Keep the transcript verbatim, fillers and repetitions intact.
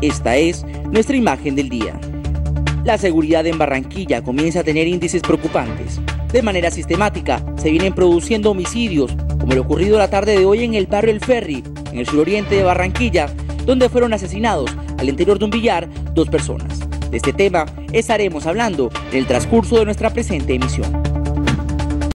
Esta es nuestra imagen del día. La seguridad en Barranquilla comienza a tener índices preocupantes. De manera sistemática se vienen produciendo homicidios, como lo ocurrido la tarde de hoy en el barrio El Ferry, en el suroriente de Barranquilla, donde fueron asesinados al interior de un billar dos personas. De este tema estaremos hablando en el transcurso de nuestra presente emisión.